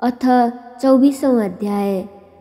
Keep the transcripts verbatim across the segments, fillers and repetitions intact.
अथ चौबीसौँ अध्याय।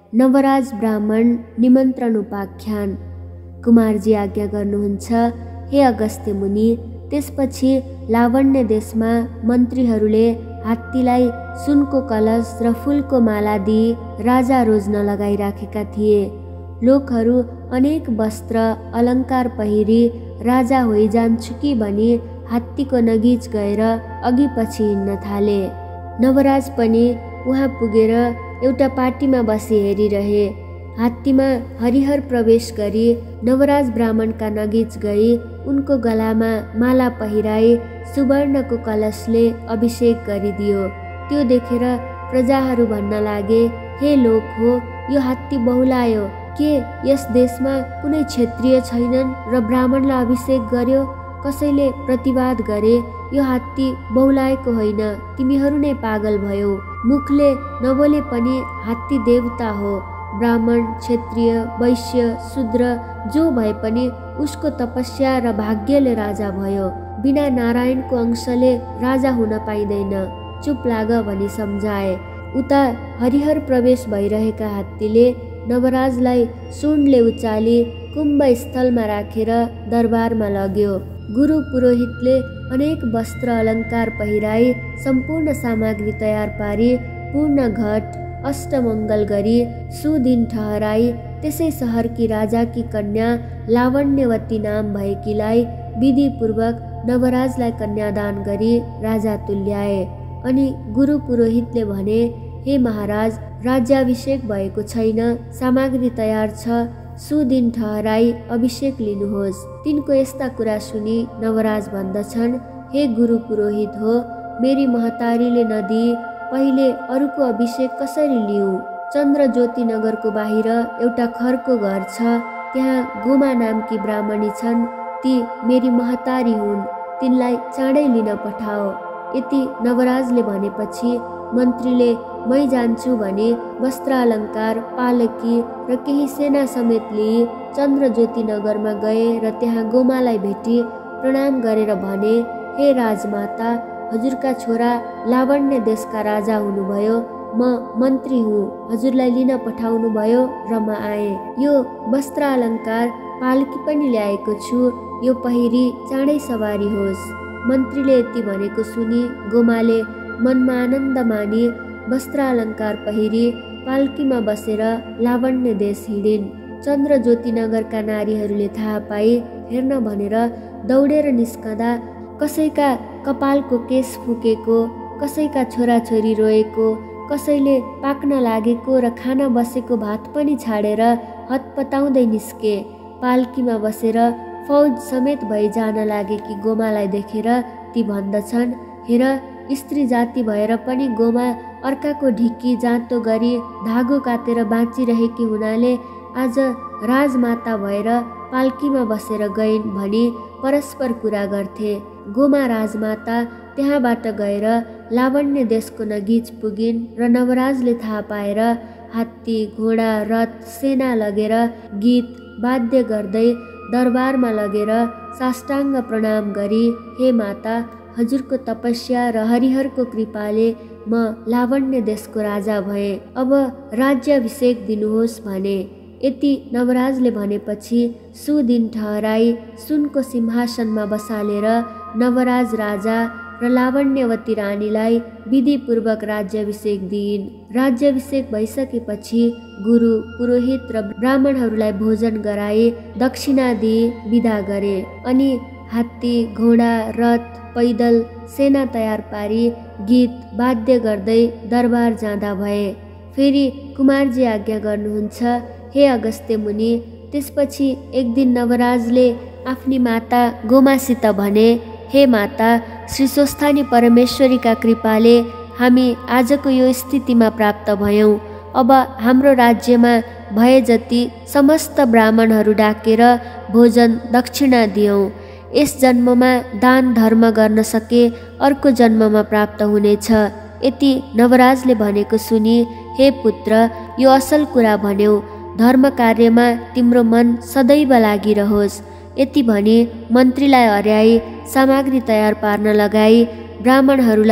नवराज ब्राह्मण निमन्त्रण उपाख्यान। कुमारजी आज्ञा गर्नुहुन्छ, हे अगस्त्य मुनि। त्यसपछि लावण्य देशमा मन्त्रीहरूले हात्तीलाई सुनको कलश र फूलको माला दिई राजा रोज्न लगाइराखेका थिए। लोकहरू अनेक वस्त्र अलङ्कार पहिरी राजा होइजान्छु कि भनी हात्तीको नगिच गएर अघि पछि हिँड्न थाले। नवराज पनि उहाँ पुगेर एउटा पाटीमा बसी हेरिरहे। हात्तीमा हरिहर प्रवेश गरी नवराज ब्राह्मणका नगिच गई उनको गलामा माला पहिराई सुवर्णको कलशले अभिषेक गरिदियो। त्यो देखेर प्रजाहरू भन्न लागे, हे लोक हो, यो हात्ती बहुलायो। के यस देशमा कुनै क्षत्रिय छैनन् र ब्राह्मणलाई अभिषेक गर्यो? कसैले प्रतिवाद गरे, यो हात्ती बहुलाएको होइन, तिमीहरू नै पागल भयो। मुखले नबोले पनि हात्ती देवता हो। ब्राह्मण, क्षत्रिय, वैश्य, शूद्र जो भए पनि उसको तपस्या र भाग्यले राजा भयो। बिना नारायणको अंशले राजा हुन पाइँदैन। चुप लाग भनी सम्झाए। उता हरिहर प्रवेश भइरहेका हात्तीले नवराजलाई सुनले उचाली कुम्भ स्थलमा राखेर दरबारमा लग्यो। गुरु पुरोहितले अनेक वस्त्र अलङ्कार पहिराई सम्पूर्ण सामग्री तयार पारी पूर्ण घट अष्टमङ्गल गरी सुदिन ठहराई त्यसै सहरकी राजाकी कन्या लावण्यवती नाम भएकीलाई विधिपूर्वक नवराजलाई कन्यादान गरी राजा तुल्याए। अनि गुरु पुरोहितले भने, हे महाराज, राज्याभिषेक भएको छैन, सामग्री तयार छ, सुदिन ठहराई अभिषेक लिनुहोस्। तिनको यस्ता कुरा सुनि नवराज भन्दछन्, हे गुरु पुरोहित हो, मेरी महतारीले नदिई पहिले अरूको अभिषेक कसरी लिऊँ? चन्द्र ज्योति नगरको बाहिर एउटा खरको घर छ, त्यहाँ गोमा नामकी ब्राह्मणी छन्, ती मेरी महतारी हुन्, तिनलाई चाँडै लिन पठाओ। यति नवराजले भनेपछि मन्त्रीले मै जान्छु भने वस्त्रालङ्कार, पालकी र केही सेना समेत लिई चन्द्र ज्योति नगरमा गए र त्यहाँ गोमालाई भेटी प्रणाम गरेर भने, हे राजमाता, हजुरका छोरा लावण्य देशका राजा हुनुभयो। म मन्त्री हुँ, हजुरलाई लिन पठाउनु भयो र म आएँ। यो वस्त्रालङ्कार पालकी पनि ल्याएको छु, यो पहिरी चाँडै सवारी होस्। मन्त्रीले यति भनेको सुनि गोमाले मनमा आनन्द मानी वस्त्रालङ्कार पहिरी पालकीमा बसेर लावण्य देश हिँडिन्। चन्द्र ज्योति नगरका नारीहरूले थाहा पाई हेर्न भनेर दौडेर निस्कँदा कसैका कपालको केश फुकेको, कसैका छोराछोरी रोएको, कसैले पाक्न लागेको र खान बसेको भात पनि छाडेर हतपताउँदै निस्के। पालकीमा बसेर फौज समेत भई जान लागेकी गोमालाई देखेर ती भन्दछन्, हेर, स्त्री जाति भएर पनि गोमा अर्काको ढिकी जाँतो गरी धागो काटेर बाँचिरहेकी हुनाले आज राजमाता भएर पालकीमा बसेर गइन् भनी परस्पर कुरा गर्थे। गोमा राजमाता त्यहाँबाट गएर लावण्य देशको नगिच पुगिन् र नवराजले थाहा पाएर हात्ती, घोडा, रथ, सेना लगेर गीत वाद्य गर्दै दरबारमा लगेर साष्टाङ्ग प्रणाम गरी, हे माता, हजुरको तपस्या र हरिहरको कृपाले म लावण्य देशको राजा भएँ, अब राज्याभिषेक दिनुहोस् भने। यति नवराजले भनेपछि सुदिन ठहराई सुनको सिंहासनमा बसालेर नवराज राजा र लावण्यवती रानीलाई विधिपूर्वक राज्याभिषेक दिइन्। राज्याभिषेक भइसकेपछि गुरु पुरोहित र ब्राह्मणहरूलाई भोजन गराई दक्षिणा दिई विदा गरे। अनि हात्ती, घोडा, रथ, पैदल सेना तयार पारी गीत वाद्य गर्दै दरबार जाँदा भए। फेरि कुमारजी आज्ञा गर्नुहुन्छ, हे अगस्त्य मुनि। त्यसपछि एक दिन नवराजले आफ्नी माता गोमासित भने, हे माता, श्री स्वस्थानी परमेश्वरीका कृपाले हामी आजको यो स्थितिमा प्राप्त भयौँ। अब हाम्रो राज्यमा भए जति समस्त ब्राह्मणहरू डाकेर भोजन दक्षिणा दियौँ। यस जन्ममा दान धर्म गर्न सके अर्को जन्ममा प्राप्त हुनेछ। यति नवराजले भनेको सुनि, हे पुत्र, यो असल कुरा भन्यौ, धर्म कार्यमा तिम्रो मन सदैव लागिरहोस्। यति भनी मन्त्रीलाई हर्याई सामग्री तयार पार्न लगाई ब्राह्मणहरूलाई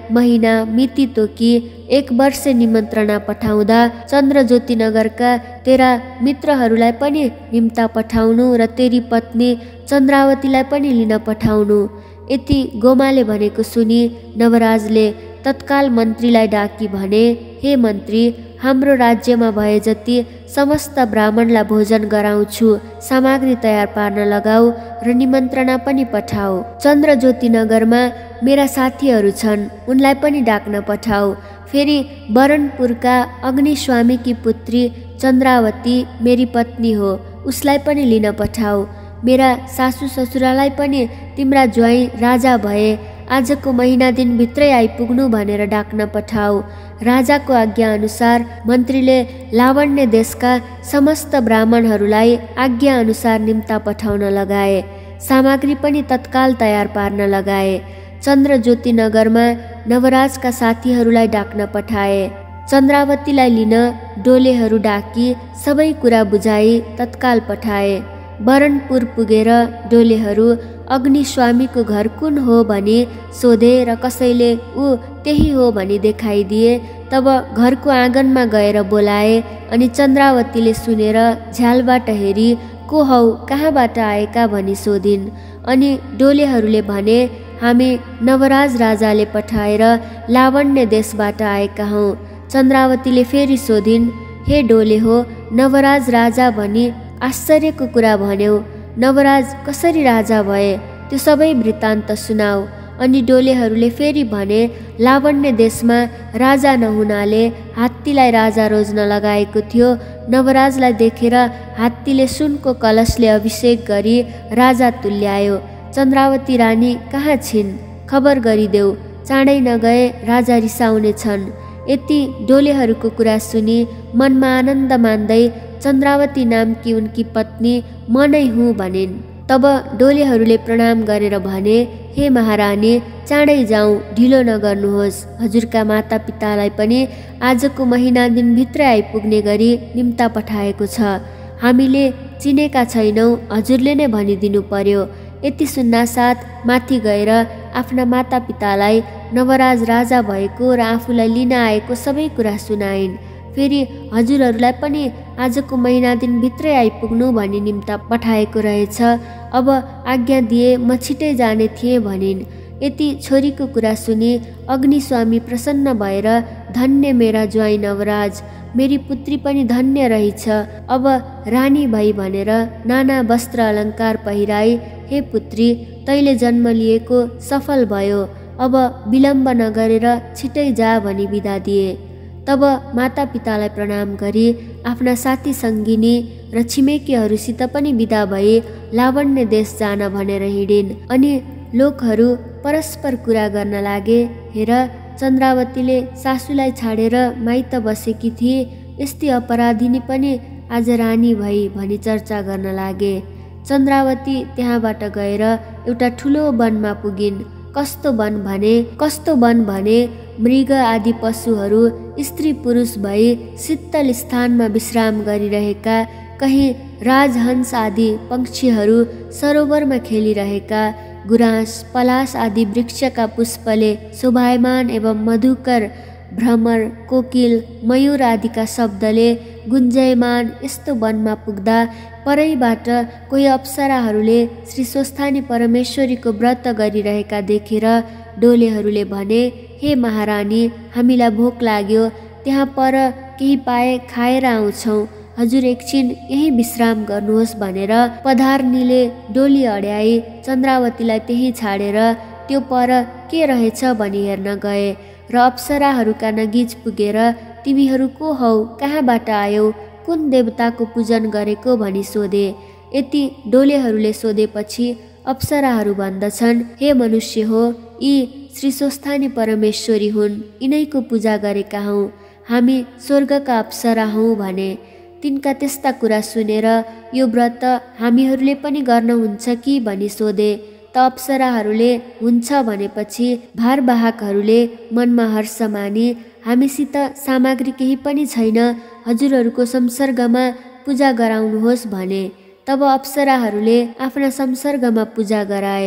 महिना मिति तोकी एक वर्ष निमन्त्रणा पठाउँदा चन्द्रज्योति नगरका तेरा मित्रहरूलाई पनि निम्ता पठाउनु र तेरी पत्नी चन्द्रावतीलाई पनि लिन पठाउनु। यति गोमाले भनेको सुनि नवराजले तत्काल मन्त्रीलाई डाकी भने, हे मन्त्री, हाम्रो राज्यमा भए जति समस्त ब्राह्मणलाई भोजन गराउँछु, सामग्री तयार पार्न लगाऊ र निमन्त्रणा पनि पठाऊ। चन्द्रज्योति नगरमा मेरा साथीहरू छन्, उनलाई पनि डाक्न पठाऊ। फेरि बरनपुरका अग्निस्वामीकी पुत्री चन्द्रावती मेरी पत्नी हो, उसलाई पनि लिन पठाऊ। मेरा सासू ससुरालाई पनि तिम्रा ज्वाइँ राजा भए आजको महिना दिन भित्रै आइपुग्नु भनेर डाक्न पठाऊ। राजाको आज्ञा अनुसार मन्त्रीले लावण्य देशका समस्त ब्राह्मणहरूलाई आज्ञा अनुसार निम्ता पठाउन लगाए। सामग्री पनि तत्काल तयार पार्न लगाए। चन्द्रज्योति नगरमा नवराजका साथीहरूलाई डाक्न पठाए। चन्द्रावतीलाई लिन डोलेहरू डाकी सबै कुरा बुझाई तत्काल पठाए। बरनपुर पुगेर डोलेहरू अग्निस्वामीको घर कुन हो भनी सोधे र कसैले ऊ त्यही हो भनी देखाइदिए। तब घरको आँगनमा गएर बोलाए अनि चन्द्रावतीले सुनेर झ्यालबाट हेरी को हौ, कहाँबाट आएका भनी सोधिन्। अनि डोलेहरूले भने, हामी नवराज राजाले पठाएर लावण्य देशबाट आएका हौँ। चन्द्रावतीले फेरि सोधिन्, हे डोले हो, नवराज राजा भनी आश्चर्यको कुरा भन्यौ, नवराज कसरी राजा भए त्यो सबै वृत्तान्त सुनाऊ। अनि डोलेहरूले फेरि भने, लावण्य देशमा राजा नहुनाले हात्तीलाई राजा रोज्न लगाएको थियो। नवराजलाई देखेर हात्तीले सुनको कलशले अभिषेक गरी राजा तुल्यायो। चन्द्रावती रानी कहाँ छिन्, खबर गरिदेऊ, चाँडै नगए राजा रिसाउने छन्। यति डोलेहरूको कुरा सुनि मनमा आनन्द मान्दै चन्द्रावती नामकी उनकी पत्नी म नै हुँ भनिन्। तब डोलेहरूले प्रणाम गरेर भने, हे महारानी, चाँडै जाउँ, ढिलो नगर्नुहोस्। हजुरका माता पितालाई पनि आजको महिना दिनभित्रै आइपुग्ने गरी निम्ता पठाएको छ। हामीले चिनेका छैनौँ, हजुरले नै भनिदिनु पर्यो। यति सुन्नासाथ माथि गएर आफ्ना माता पितालाई नवराज राजा भएको र आफूलाई लिन आएको सबै कुरा सुनाइन्। फेरि हजुरहरूलाई पनि आजको महिना दिनभित्रै आइपुग्नु भनी निम्ता पठाएको रहेछ। अब आज्ञा दिए म छिटै जाने थिएँ भनिन्। यति छोरीको कुरा सुनि अग्निस्वामी प्रसन्न भएर, धन्य मेरा ज्वाइँ नवराज, मेरी पुत्री पनि धन्य रहेछ। अब रानी भई भनेर नाना वस्त्र अलङ्कार पहिराई, हे पुत्री, तैले जन्म लिएको सफल भयो, अब विलम्ब नगरेर छिटै जा भनी बिदा दिए। तब माता पितालाई प्रणाम गरी आफ्ना साथी सङ्गिनी र छिमेकीहरूसित पनि बिदा भई लावण्य देश जान भनेर हिँडिन्। अनि लोकहरू परस्पर कुरा गर्न लागे, हेर, चन्द्रावतीले सासूलाई छाडेर माइत बसेकी थिए, यस्तै अपराधिनी पनि आज रानी भई भनी चर्चा गर्न लागे। चन्द्रावती त्यहाँबाट गएर एउटा ठुलो वनमा पुगिन्। कस्तो वन भने कस्तो वन भने मृग आदि पशुहरू स्त्री पुरुष भई शीतल स्थानमा विश्राम गरिरहेका, कहीँ राजहंस आदि पक्षीहरू सरोवरमा खेलिरहेका, गुराँस पलास आदि वृक्षका पुष्पले शोभायमान एवं मधुकर भ्रमर कोकिल मयूर आदिका शब्दले गुन्जयमान यस्तो वनमा पुग्दा परैबाट कोही अप्सराहरूले श्री स्वस्थानी परमेश्वरीको व्रत गरिरहेका देखेर डोलेहरूले भने, हे महारानी, हामीलाई भोक लाग्यो, त्यहाँ पर केही पाए खाएर आउँछौँ, हजुर एकछिन यही विश्राम गर्नुहोस् भनेर पधार्नीले डोली अड्याई चन्द्रावतीलाई त्यही छाडेर त्यो पर के रहेछ भनी हेर्न गए र अप्सराहरूका नजिक पुगेर, तिमीहरू को हौ, कहाँबाट आयौ, कुन देवताको पूजन गरेको भनी सोधे। यति डोलेहरूले सोधेपछि अप्सराहरू भन्दछन्, हे मनुष्य हो, यी श्री स्वस्थानी परमेश्वरी हुन्, यिनैको पूजा गरेका हौँ, हामी स्वर्गका अप्सरा हौँ भने। तिनका त्यस्ता कुरा सुनेर यो व्रत हामीहरूले पनि गर्नुहुन्छ कि भनी सोधे। त अप्सराहरूले हुन्छ भनेपछि भारवाहकहरूले मनमा हर्ष मानी, हामीसित सामग्री केही पनि छैन, हजुरहरूको संसर्गमा पूजा गराउनुहोस् भने। तब अप्सराहरूले आफ्ना संसर्गमा पूजा गराए।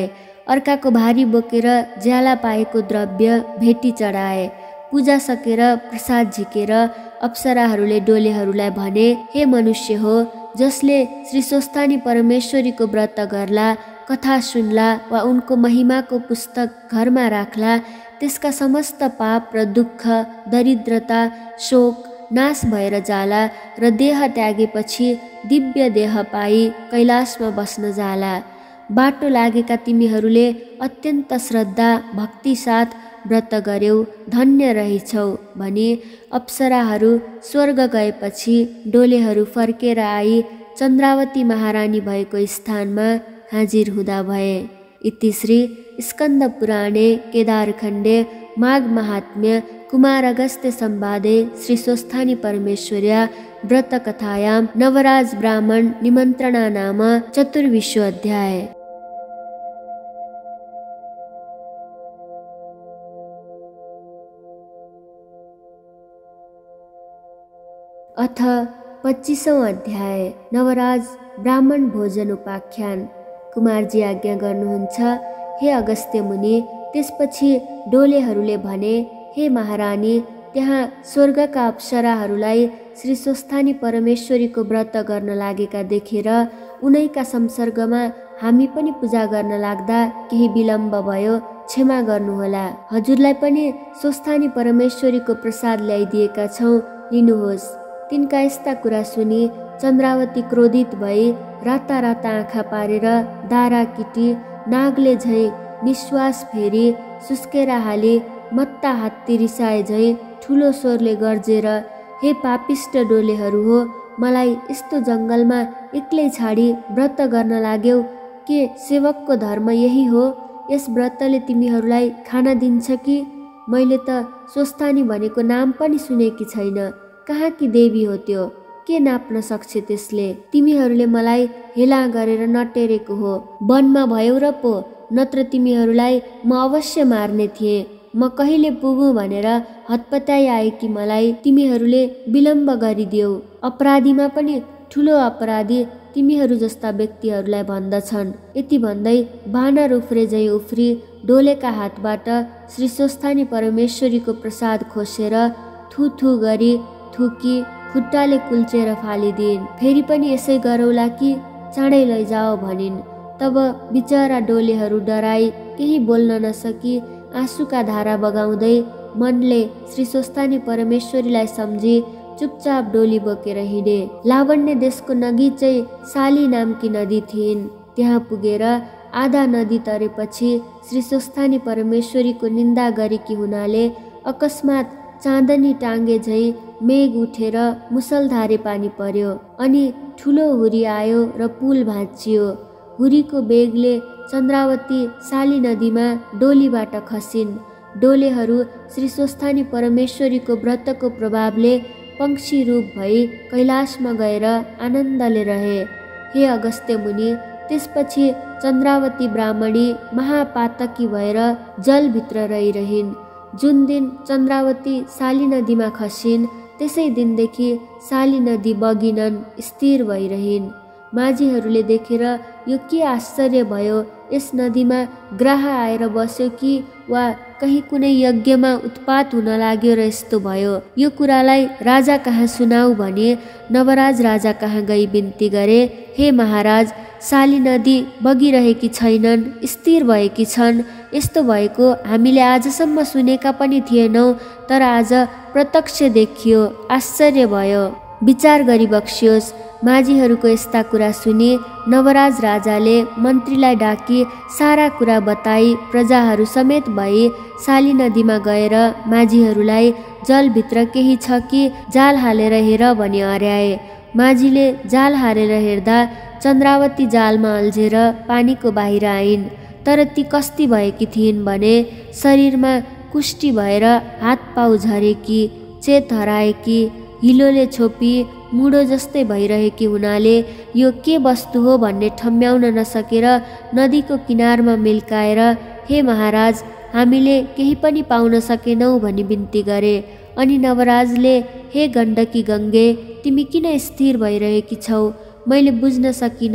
अर्काको भारी बोकेर ज्याला पाएको द्रव्य भेटी चढाए। पूजा सकेर प्रसाद झिकेर अप्सराहरूले डोलेहरूलाई भने, हे मनुष्य हो, जसले श्री स्वस्थानी परमेश्वरीको व्रत गर्ला, कथा सुन्ला वा उनको महिमाको पुस्तक घरमा राख्ला, त्यसका समस्त पाप र दुःख, दरिद्रता, शोक नाश भएर जाला र देह त्यागेपछि दिव्य देह पाई कैलाशमा बस्न जाला। बाटो लागेका तिमीहरूले अत्यन्त श्रद्धा भक्ति साथ व्रत गर्यौ, धन्य रहेछौ भनी अप्सराहरू स्वर्ग गएपछि डोलेहरू फर्केर आई चन्द्रावती महारानी भएको स्थानमा हाजिर हुँदा भए। इति श्री स्कन्द पुराणे केदारखण्डे माघ महात्म्य कुमार अगस्त्य संवादे श्री स्वस्थानी परमेश्वर्या व्रतकथायां नवराज ब्राह्मण निमन्त्रणा नाम चतुर्विंशो अध्याय। अथ पच्चीसौं अध्याय। नवराज ब्राह्मण भोजन उपाख्यान। कुमारजी आज्ञा गर्नुहुन्छ, हे अगस्त्य मुनि। त्यसपछि डोलेहरूले भने, हे महारानी, त्यहाँ स्वर्गका अप्सराहरूलाई श्री स्वस्थानी परमेश्वरीको व्रत गर्न लागेका देखेर उनैका संसर्गमा हामी पनि पूजा गर्न लाग्दा केही विलम्ब भयो, क्षमा गर्नुहोला। हजुरलाई पनि स्वस्थानी परमेश्वरीको प्रसाद ल्याइदिएका छौँ, लिनुहोस्। तिनका यस्ता कुरा सुनि चन्द्रावती क्रोधित भई राता राता आँखा पारेर दारा किटी नागले झैँ निश्वास फेरि सुस्केरा हाली मत्ता हात्ती रिसाए झैँ ठुलो स्वरले गर्जेर, हे पापिष्ट डोलेहरू हो, मलाई यस्तो जङ्गलमा एक्लै छाडी व्रत गर्न लाग्यौ के सेवकको धर्म यही हो? यस व्रतले तिमीहरूलाई खाना दिन्छ कि? मैले त स्वस्थानी भनेको नाम पनि सुनेकी छैन। कहाँ कि देवी हो त्यो? के नाप्न सक्छ त्यसले? तिमीहरूले मलाई हेला गरेर नटेरेको हो। वनमा भयौ र पो, नत्र तिमीहरूलाई म अवश्य मार्ने थिएँ। म कहिले पुगुँ भनेर हतपत्याइ आएकी मलाई तिमीहरूले विलम्ब गरिदियौ। अपराधीमा पनि ठुलो अपराधी तिमीहरू जस्ता व्यक्तिहरूलाई भन्दछन्। यति भन्दै बानर उफ्रे झै उफ्री डोलेका हातबाट श्री स्वस्थानी परमेश्वरीको प्रसाद खोसेर थु थु गरी थुकी खुट्टाले कुल्चेर फालिदिन्। फेरि पनि यसै गरौला कि चाँडै लैजाओ भनिन्। तब बिचरा डोलेहरू डराई केही बोल्न नसकी आँसुका धारा बगाउँदै मनले श्री स्वस्थानी परमेश्वरीलाई सम्झी चुपचाप डोली बोकेर हिँडे। लावण्य देशको नगिचै साली नामकी नदी थिइन्। त्यहाँ पुगेर आधा नदी तरेपछि श्री स्वस्थानी परमेश्वरीको निन्दा गरेकी हुनाले अकस्मात चाँदनी टाङ्गे झैँ मेघ उठेर मुसलधारे पानी पर्यो। अनि ठुलो हुरी आयो र पुल भाँचियो। हुरीको बेगले चन्द्रावती साली नदीमा डोलीबाट खसिन्। डोलेहरू श्री स्वस्थानी परमेश्वरीको व्रतको प्रभावले पंक्षी रूप भई कैलाशमा गएर आनन्दले रहे। हे अगस्त्य मुनि, त्यसपछि चन्द्रावती ब्राह्मणी महापातकी भएर जलभित्र रहिरहिन्। जुन दिन चन्द्रावती साली नदीमा खसिन् त्यसै दिनदेखि साली नदी बगिनन् स्थिर भइरहिन्। माझीहरूले देखेर यो के आश्चर्य भयो, यस नदीमा ग्राह आएर बस्यो कि वा कहीँ कुनै यज्ञमा उत्पात हुन लाग्यो र यस्तो भयो। यो कुरालाई राजा कहाँ सुनाऊ भने नवराज राजा कहाँ गई बिन्ती गरे, हे महाराज, साली नदी बगिरहेकी छैनन्, स्थिर भएकी छन्। यस्तो भएको हामीले आजसम्म सुनेका पनि थिएनौँ, तर आज प्रत्यक्ष देखियो। आश्चर्य भयो। विचार गरी बक्सियोस्। माझीहरूको यस्ता कुरा सुनि नवराज राजाले मन्त्रीलाई डाकी सारा कुरा बताई प्रजाहरू समेत भई साली नदीमा गएर माझीहरूलाई जलभित्र केही छ कि जाल हालेर हेर भनी अर्याए। माझीले जाल हालेर हेर्दा चन्द्रावती जालमा अल्झेर पानीको बाहिर आइन्। तर ती कस्ती भएकी थिइन् भने शरीरमा कुष्ठी भएर हात पाउ झरेकी, चेत हराएकी, हिलोले छोपी मुडो जस्तै भइरहेकी हुनाले यो के वस्तु हो भन्ने ठम्ब्याउन नसकेर नदीको किनारमा मिल्काएर, हे महाराज, हामीले केही पनि पाउन सकेनौँ भनी बिन्ती गरे। अनि नवराजले, हे गण्डकी गङ्गे, तिमी किन स्थिर भइरहेकी छौ? मैले बुझ्न सकिनँ।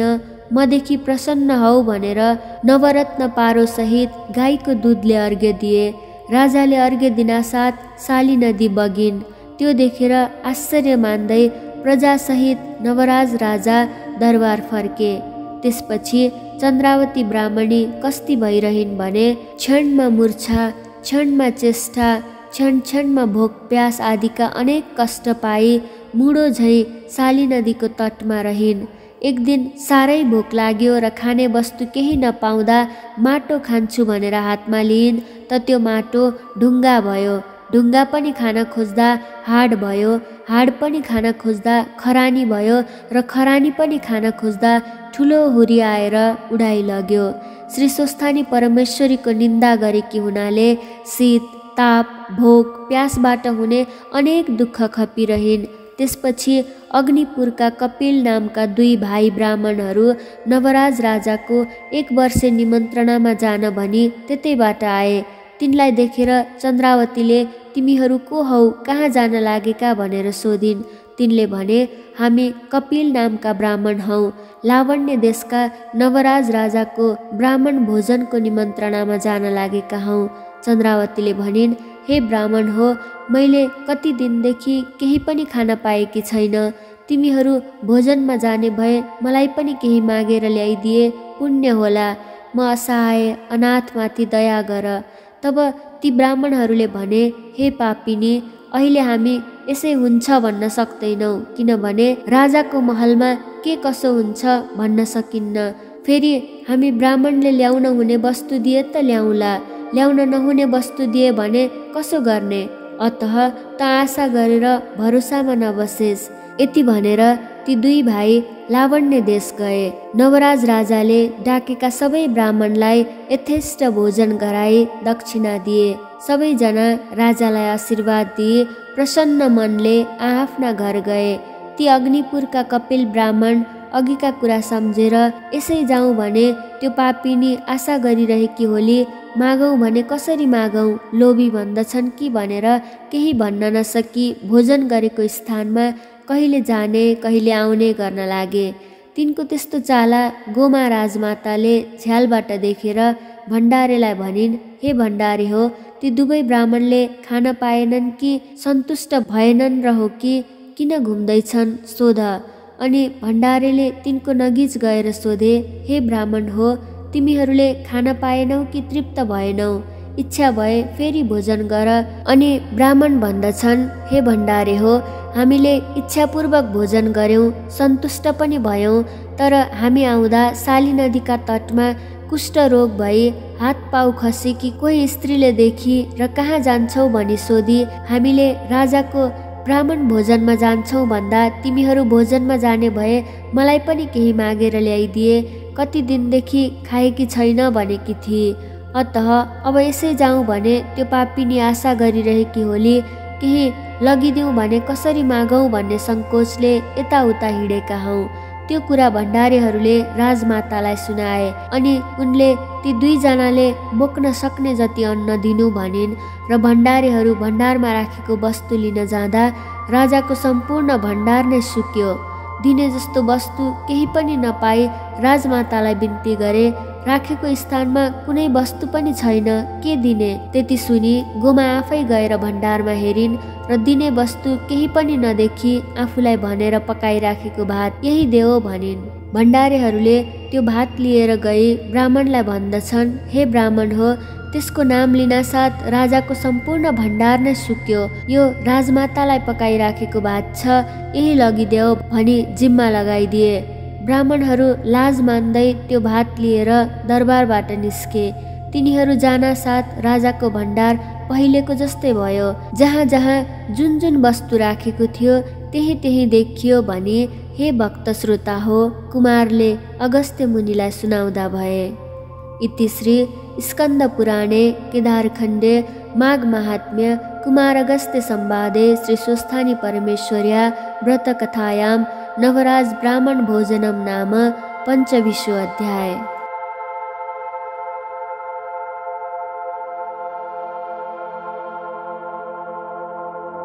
मदेखि प्रसन्न हौ भनेर नवरत्न पारोसहित गाईको दुधले अर्घ्य दिए। राजाले अर्घ्य दिनासाथ साली नदी बगिन्। त्यो देखेर आश्चर्य मान्दै प्रजासहित नवराज राजा दरबार फर्के। त्यसपछि चन्द्रावती ब्राह्मणी कस्ती भइरहन् भने क्षणमा मूर्छा, क्षणमा चेष्टा, क्षण क्षणमा भोक प्यास आदिका अनेक कष्ट पाई मुडो झै साली नदीको तटमा रहिन्। एक दिन साह्रै भोक लाग्यो र खाने वस्तु केही नपाउँदा माटो खान्छु भनेर हातमा लिइन् त त्यो माटो ढुङ्गा भयो। ढुङ्गा पनि खान खोज्दा हाड भयो, हाड पनि खान खोज्दा खरानी भयो र खरानी पनि खान खोज्दा ठुलो हुरी आएर उडाइलग्यो। श्री स्वस्थानी परमेश्वरीको निन्दा गरेकी हुनाले शीत, ताप, भोक, प्यासबाट हुने अनेक दुःख खपिरहिन्। त्यसपछि अग्निपुरका कपिल नामका दुई भाइ ब्राह्मणहरू नवराज राजाको एक वर्षे निमन्त्रणामा जान भनी त्यतैबाट आए। तिनलाई देखेर चन्द्रावतीले तिमीहरू को हौ, कहाँ जान लागेका भनेर सोधिन्। तिनले भने हामी कपिल नामका ब्राह्मण हौ, लावण्य देशका नवराज राजाको ब्राह्मण भोजनको निमन्त्रणामा जान लागेका हौ। चन्द्रावतीले भनिन्, हे ब्राह्मण हो, मैले कति दिनदेखि केही पनि खान पाएकी छैन। तिमीहरू भोजनमा जाने भए मलाई पनि केही मागेर ल्याइदिए पुण्य होला। म असहाय अनाथमाथि दया गर। तब ती ब्राह्मणहरूले भने, हे पापिनी, अहिले हामी यसै हुन्छ भन्न सक्दैनौँ, किनभने राजाको महलमा के कसो हुन्छ भन्न सकिन्न। फेरि हामी ब्राह्मणले ल्याउन हुने वस्तु दिए त ल्याउला, ल्याउन नहुने वस्तु दिए भने कसो गर्ने? अतः त आशा गरेर भरोसामा नबसेस्। यति भनेर ती दुई भाइ लावण्य देश गए। नवराज राजाले डाकेका सबै ब्राह्मणलाई यथेष्ट भोजन गराई दक्षिणा दिए। सबैजना राजालाई आशीर्वाद दिए प्रसन्न मनले आआफ्ना घर गए। ती अग्निपुरका कपिल ब्राह्मण अघिका कुरा सम्झेर यसै जाउँ भने त्यो पापिनी आशा गरिरहेकी होली, मागौँ भने कसरी मागौँ, लोभी भन्दछन् कि भनेर केही भन्न नसकी भोजन गरेको स्थानमा कहिले जाने कहिले आउने गर्न लागे। तिनको त्यस्तो चाला गोमा राजमाताले झ्यालबाट देखेर भण्डारेलाई भनिन्, हे भण्डारे हो, ती दुवै ब्राह्मणले खान पाएनन् कि सन्तुष्ट भएनन् र हो कि किन घुम्दैछन् सोध। अनि भण्डारेले तिनको नगिच गएर सोधे, हे ब्राह्मण हो, तिमीहरूले खान पाएनौ कि तृप्त भएनौ? इच्छा भए फेरि भोजन गर। अनि ब्राह्मण भन्दछन्, हे भण्डारे हो, हामीले इच्छापूर्वक भोजन गर्यौँ, सन्तुष्ट पनि भयौँ, तर हामी आउँदा साली नदीका तटमा कुष्ठरोग भई हात पाउ खसेकी कोही स्त्रीले देखी र कहाँ जान्छौ भनी सोधी हामीले राजाको ब्राह्मण भोजनमा जान्छौ भन्दा तिमीहरू भोजनमा जाने भए मलाई पनि केही मागेर ल्याइदिए, कति दिनदेखि खाएकी छैन भनेकी थिए। अतः अब यसै जाउँ भने त्यो पापिनी आशा गरिरहेकी होली, केही लगिदिउँ भने कसरी मागौँ भन्ने सङ्कोचले यताउता हिँडेका हौँ। त्यो कुरा भण्डारेहरूले राजमातालाई सुनाए। अनि उनले ती दुईजनाले बोक्न सक्ने जति अन्न दिनु भनिन् र भण्डारेहरू भण्डारमा राखेको वस्तु लिन जाँदा राजाको सम्पूर्ण भण्डार नै सुक्यो। दिने जस्तो वस्तु केही पनि नपाई राजमातालाई बिन्ती गरे, राखेको स्थानमा कुनै वस्तु पनि छैन, के दिने? त्यति सुनि गोमा आफै गएर भण्डारमा हेरिन् र दिने वस्तु केही पनि नदेखी आफूलाई भनेर पकाइराखेको भात यही देऊ भनिन्। भण्डारेहरूले त्यो भात लिएर गई ब्राह्मणलाई भन्दछन्, हे ब्राह्मण हो, त्यसको नाम लिनासाथ राजाको सम्पूर्ण भण्डार नै सुक्यो। यो राजमातालाई पकाइराखेको भात छ, यही लगिदेऊ भनी जिम्मा लगाइदिए। ब्राह्मणहरू लाज मान्दै त्यो भात लिएर दरबारबाट निस्के। तिनीहरू जानासाथ राजाको भण्डार पहिलेको जस्तै भयो। जहाँ जहाँ जुन जुन वस्तु राखेको थियो त्यही त्यही देखियो भनी हे भक्त श्रोता हो कुमारले अगस्त्य मुनिलाई सुनाउँदा भए। इति श्री स्कन्द पुराणे केदारखण्डे माघ महात्म्य कुमार अगस्त्य संवादे श्री स्वस्थानी परमेश्वर्या व्रतकथायां नवराज ब्राह्मण भोजनम नाम पंचविंशो अध्याय।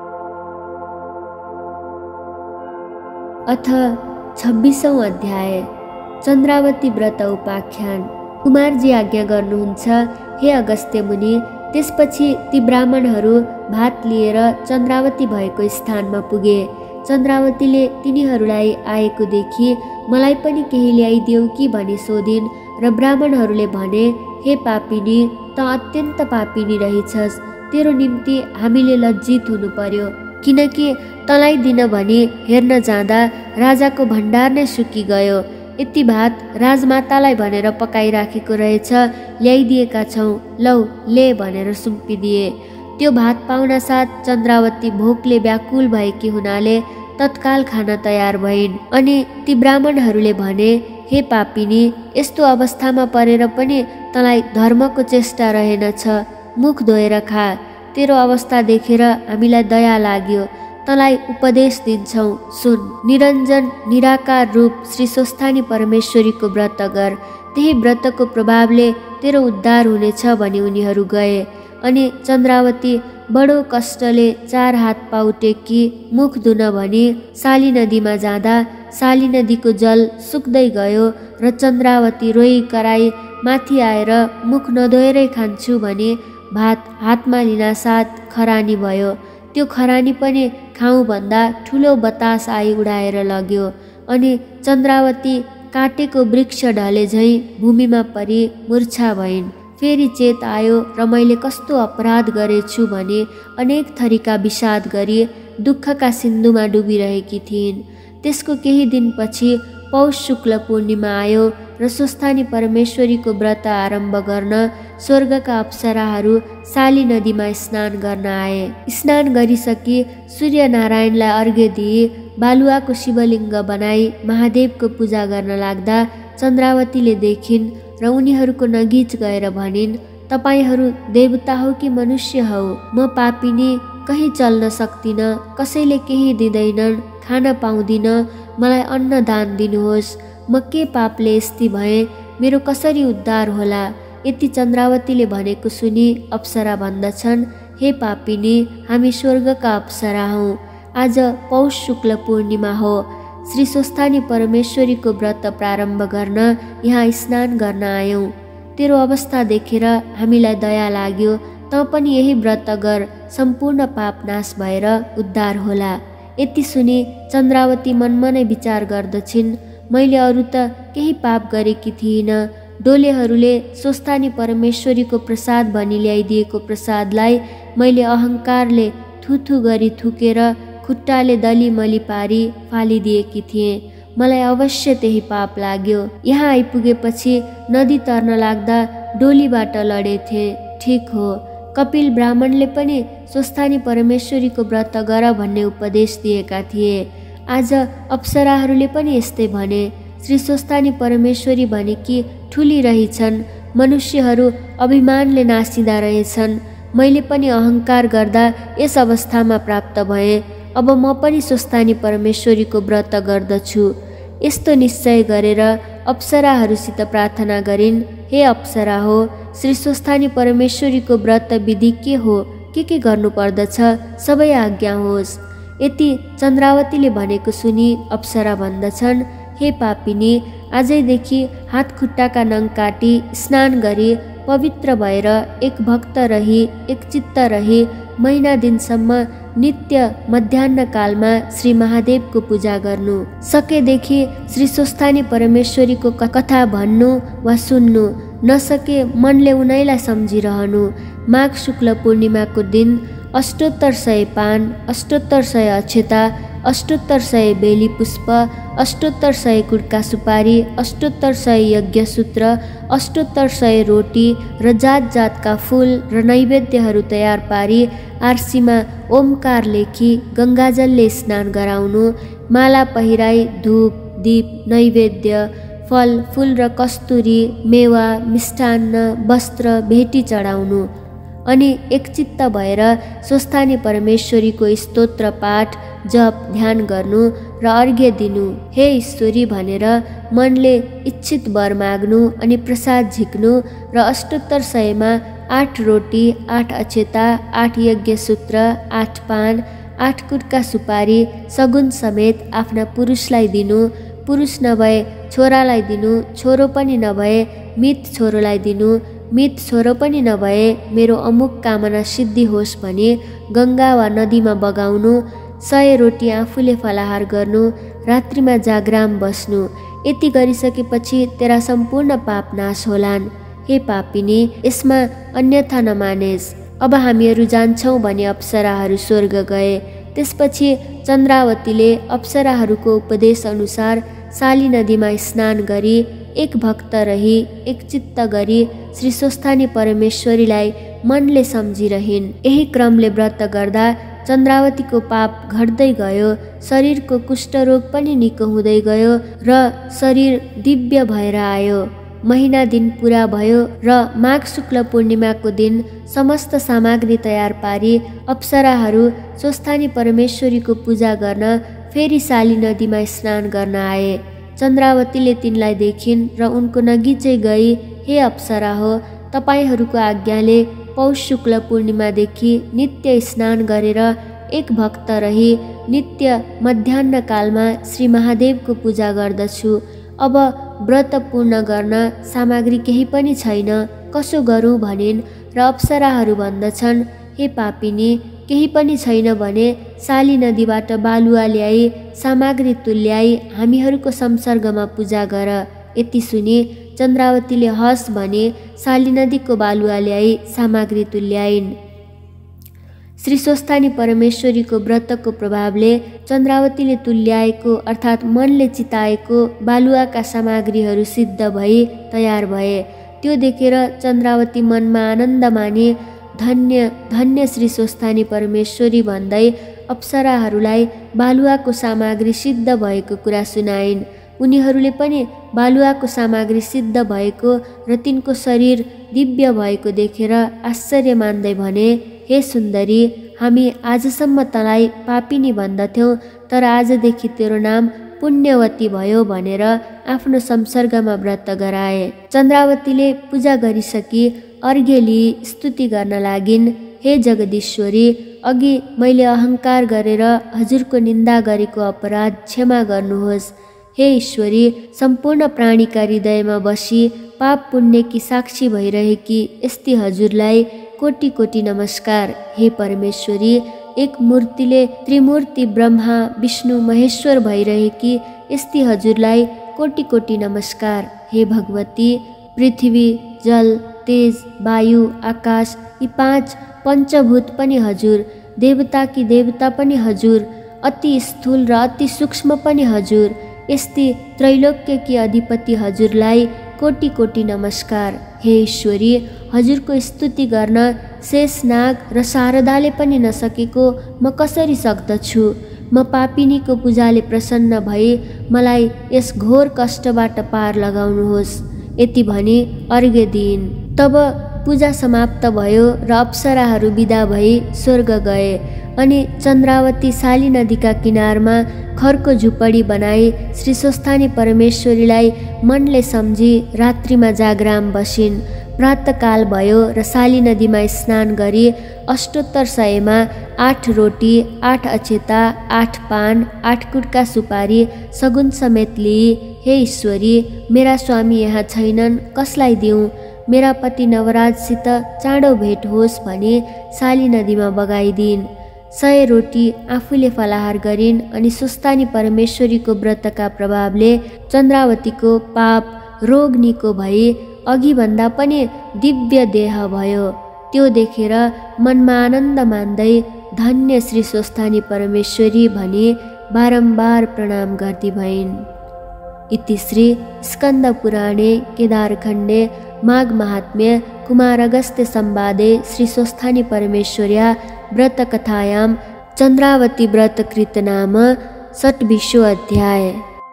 अथ छब्बीसौं अध्याय। चन्द्रावती व्रत उपाख्यान। कुमारजी आज्ञा गर्नुहुन्छ, हे अगस्त्य मुनि। त्यसपछि ती ब्राह्मणहरू भात लिएर चन्द्रावती भएको स्थानमा पुगे। चन्द्रावतीले तिनीहरूलाई आएको देखि मलाई पनि केही ल्याइदेऊ कि भनी सोधिन् र ब्राह्मणहरूले भने, हे पापिनी, त अत्यन्त पापिनी रहेछस्। तेरो निम्ति हामीले लज्जित हुनु पर्यो, किनकि तँलाई दिन भनी हेर्न जाँदा राजाको भण्डार नै सुकिगयो। यति भात राजमातालाई भनेर पकाइराखेको रहेछ, ल्याइदिएका छौँ, लौ ले भनेर सुम्पिदिए। त्यो भात पाउनासाथ चन्द्रावती भोकले व्याकुल भएकी हुनाले तत्काल खान तयार भइन्। अनि ती ब्राह्मणहरूले भने, हे पापिनी, यस्तो अवस्थामा परेर पनि तँलाई धर्मको चेष्टा रहेनछ, मुख धोएर खा। तेरो अवस्था देखेर हामीलाई दया लाग्यो, तँलाई उपदेश दिन्छौँ, सुन। निरञ्जन निराकार रूप श्री स्वस्थानी परमेश्वरीको व्रत गर, त्यही व्रतको प्रभावले तेरो उद्धार हुनेछ भनी उनीहरू गए। अनि चन्द्रावती बडो कष्टले चार हात पाउ टेकी मुख धुन भनी साली नदीमा जाँदा साली नदीको जल सुक्दै गयो र चन्द्रावती रोई कराई माथि आएर मुख नधोएरै खान्छु भने भात हातमा लिनासाथ खरानी भयो। त्यो खरानी पनि खाउँ भन्दा ठुलो बतास आई उडाएर लग्यो। अनि चन्द्रावती काटेको वृक्ष ढले झैँ भूमिमा परी मूर्छा भइन्। फेरि चेत आयो र मैले कस्तो अपराध गरेछु भने अनेक थरीका विषाद गरी दुःखका सिन्धुमा डुबिरहेकी थिइन्। त्यसको केही दिनपछि पौष शुक्ल पूर्णिमा आयो र स्वस्थानी परमेश्वरीको व्रत आरम्भ गर्न स्वर्गका अप्सराहरू साली नदीमा स्नान गर्न आए। स्नान गरिसकी सूर्यनारायणलाई अर्घ्य दिई बालुवाको शिवलिङ्ग बनाई महादेवको पूजा गर्न लाग्दा चन्द्रावतीले देखिन् र उनीहरूको नजिक गएर भनिन्, तपाईहरू देवता हो कि मनुष्य हौ? म पापिनी, कहीँ चल्न सक्दिनँ, कसैले केही दिँदैनन्, खान पाउँदिनँ, मलाई अन्न दान दिनुहोस्। म के पापले यस्ती भएँ? मेरो कसरी उद्धार होला? यति चन्द्रावतीले भनेको सुनि अप्सरा भन्दछन्, हे पापिनी, हामी स्वर्गका अप्सरा हौँ। आज पौष शुक्ल पूर्णिमा हो। श्री स्वस्थानी परमेश्वरीको व्रत प्रारम्भ गर्न यहाँ स्नान गर्न आयौँ। तेरो अवस्था देखेर हामीलाई दया लाग्यो, तँ पनि यही व्रत गर, सम्पूर्ण पाप नाश भएर उद्धार होला। यति सुनि चन्द्रावती मनमा नै विचार गर्दछिन्, मैले अरू त केही पाप गरेकी थिइनँ। डोलेहरूले स्वस्थानी परमेश्वरीको प्रसाद भनी ल्याइदिएको प्रसादलाई मैले अहङ्कारले थुथु गरी थुकेर खुट्टाले दलीमली पारी फालिदिएकी थिएँ। मलाई अवश्य त्यही पाप लाग्यो। यहाँ आइपुगेपछि नदी तर्न लाग्दा डोलीबाट लडेथे। ठिक हो, कपिल ब्राह्मणले पनि स्वस्थानी परमेश्वरीको व्रत गर भन्ने उपदेश दिएका थिए। आज अप्सराहरूले पनि यस्तै भने। श्री स्वस्थानी परमेश्वरी भनेकी ठुली रहेछन्, मनुष्यहरू अभिमानले नासिँदा रहेछन्। मैले पनि अहङ्कार गर्दा यस अवस्थामा प्राप्त भएँ। अब म पनि स्वस्थानी परमेश्वरीको व्रत गर्दछु। यस्तो निश्चय गरेर अप्सराहरूसित प्रार्थना गरिन्, हे अप्सरा हो, श्री स्वस्थानी परमेश्वरीको व्रत विधि के हो, के के गर्नुपर्दछ, सबै आज्ञा होस्। यति चन्द्रावतीले भनेको सुनि अप्सरा भन्दछन्, हे पापिनी, आजैदेखि हात खुट्टाका नङ काटी स्नान गरी पवित्र भएर एक भक्त रही एक चित्त रही महिना दिनसम्म नित्य मध्याह्न कालमा श्री महादेवको पूजा गर्नु। सकेदेखि श्री स्वस्थानी परमेश्वरीको कथा भन्नु वा सुन्नु, नसके मनले उनैलाई सम्झिरहनु। माघ शुक्ल पूर्णिमाको दिन अष्टोत्तर सय पान, अष्टोत्तर सय अक्षता, अष्टोत्तर सय बेली पुष्प, अष्टोत्तर सय कुड्का सुपारी, अष्टोत्तर सय यज्ञसूत्र, अष्टोत्तर सय रोटी र जात जातका फूल र नैवेद्यहरू तयार पारी आरसीमा ओमकार लेखी गङ्गाजलले स्नान गराउनु। माला पहिराई धूप दीप नैवेद्य फल फूल र कस्तुरी मेवा मिष्टान्न वस्त्र भेटी चढाउनु। अनि एकचित्त भएर स्वस्थानी परमेश्वरीको स्तोत्र पाठ जप ध्यान गर्नु र अर्घ्य दिनु। हे ईश्वरी भनेर मनले इच्छित वर माग्नु अनि प्रसाद झिक्नु र अष्टोत्तर सयमा आठ रोटी, आठ अक्षता, आठ यज्ञसूत्र, आठ पान, आठ कुटका सुपारी सगुन समेत आफ्ना पुरुषलाई दिनु। पुरुष नभए छोरालाई दिनु, छोरो पनि नभए मित छोरोलाई दिनु, मित छोरो पनि नभए मेरो अमुक कामना सिद्धि होस् भने गङ्गा वा नदीमा बगाउनु, सय रोटी आफूले फलाहार गर्नु, रात्रिमा जागराम बस्नु। यति गरिसकेपछि तेरा सम्पूर्ण पाप नाश होलान्। हे पापिनी, यसमा अन्यथा नमानेस्। अब हामीहरू जान्छौँ भने अप्सराहरू स्वर्ग गए। त्यसपछि चन्द्रावतीले अप्सराहरूको उपदेश अनुसार साली नदीमा स्नान गरी एक भक्त रही एक चित्त गरी श्री स्वस्थानी परमेश्वरीलाई मनले सम्झिरहिन्। यही क्रमले व्रत गर्दा चन्द्रावतीको पाप घट्दै गयो, शरीरको कुष्ठरोग पनि निको हुँदै गयो र शरीर दिव्य भएर आयो। महिना दिन पुरा भयो र माघ शुक्ल पूर्णिमाको दिन समस्त सामग्री तयार पारी अप्सराहरू स्वस्थानी परमेश्वरीको पूजा गर्न फेरि साली नदीमा स्नान गर्न आए। चन्द्रावतीले तिनलाई देखिन् र उनको नगिचै गई, हे अप्सरा हो, तपाईँहरूको आज्ञाले पौष शुक्ल पूर्णिमादेखि नित्य स्नान गरेर एक भक्त रही नित्य मध्याह्न कालमा श्री महादेवको पूजा गर्दछु। अब व्रत पूर्ण गर्न सामग्री केही पनि छैन, कसो गरौँ भनिन् र अप्सराहरू भन्दछन्, हे पापिनी, केही पनि छैन भने साली नदीबाट बालुवा ल्याई सामग्री तुल्याई हामीहरूको संसर्गमा पूजा गर। यति सुनि चन्द्रावतीले हस् भने साली नदीको बालुवा ल्याई सामग्री तुल्याइन्। श्री स्वस्थानी परमेश्वरीको व्रतको प्रभावले चन्द्रावतीले तुल्याएको अर्थात् मनले चिताएको बालुवाका सामग्रीहरू सिद्ध भई तयार भए। त्यो देखेर चन्द्रावती मनमा आनन्द मानी धन्य धन्य श्री स्वस्थानी परमेश्वरी भन्दै अप्सराहरूलाई बालुवाको सामग्री सिद्ध भएको कुरा सुनाइन्। उनीहरूले पनि बालुवाको सामग्री सिद्ध भएको र तिनको शरीर दिव्य भएको देखेर आश्चर्य मान्दै भने, हे सुन्दरी, हामी आजसम्म तँलाई पापिनी भन्दथ्यौँ, तर आजदेखि तेरो नाम पुण्यवती भयो भनेर आफ्नो संसर्गमा व्रत गराए। चन्द्रावतीले पूजा गरिसकी अर्घ्य लिई स्तुति गर्न लागिन्, हे जगदीश्वरी, अघि मैले अहङ्कार गरेर हजुरको निन्दा गरेको अपराध क्षमा गर्नुहोस्। हे ईश्वरी, सम्पूर्ण प्राणीका हृदयमा बसी पाप पुण्यकी साक्षी भइरहेकी यस्ती हजुरलाई कोटि कोटि नमस्कार। हे परमेश्वरी, एक मूर्तिले त्रिमूर्ति ब्रह्मा विष्णु महेश्वर भइरहेकी यस्ती हजुरलाई कोटि कोटि नमस्कार। हे भगवती, पृथ्वी, जल, तेज, वायु, आकाश यी पाँच पञ्चभूत पनि हजुर, देवता कि देवता पनि हजुर, अति स्थूल र अति सूक्ष्म पनि हजुर, यस्ती त्रैलोक्यकी अधिपति हजुरलाई कोटि कोटि नमस्कार। हे ईश्वरी, हजुरको स्तुति गर्न शेषनाग र शारदाले पनि नसकेको म कसरी सक्दछु? म पापिनीको पूजाले प्रसन्न भई मलाई यस घोर कष्टबाट पार लगाउनुहोस्। यति भनी अर्घ्य दिइन्। तब पूजा समाप्त भयो र अप्सराहरू विदा भई स्वर्ग गए। अनि चन्द्रावती साली नदीका किनारमा खरको झुपडी बनाई श्री स्वस्थानी परमेश्वरीलाई मनले सम्झी रात्रिमा जागराम बसिन्। प्रातःकाल भयो र साली नदीमा स्नान गरी अष्टोत्तर सयमा आठ रोटी, आठ अक्षता, आठ पान, आठ कुटका सुपारी सगुन समेत लिई, हे ईश्वरी, मेरा स्वामी यहाँ छैनन्, कसलाई दिउँ? मेरा पति नवराजसित चाँडो भेट होस् भनी साली नदीमा बगाइदिन्। सय रोटी आफूले फलाहार गरिन्। अनि स्वस्थानी परमेश्वरीको व्रतका प्रभावले चन्द्रावतीको पाप रोग निको भई अघिभन्दा पनि दिव्य देह भयो। त्यो देखेर मनमा आनन्द मान्दै धन्य श्री स्वस्थानी परमेश्वरी भनी बारम्बार प्रणाम गर्दी भइन्। इति श्री स्कन्द पुराणे केदारखण्डे माघ महात्म्य कुमार अगस्त्य संवादे श्री स्वस्थानी परमेश्वर्या व्रतकथायां चन्द्रावती व्रतकृत नाम षट्विंशो अध्याय।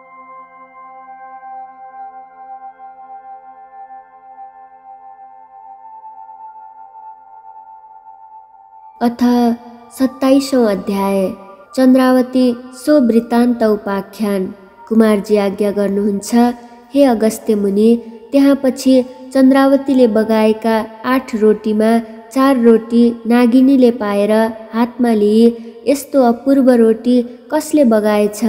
अथ सत्ताइसौं अध्याय। चन्द्रावती सो वृत्तान्त उपाख्यान। कुमारजी आज्ञा गर्नुहुन्छ, हे अगस्त्य मुनि, त्यहाँ पछि चन्द्रावतीले बगाएका आठ रोटीमा चार रोटी नागिनीले पाएर हातमा लिई, यस्तो अपूर्व रोटी कसले बगाएछ?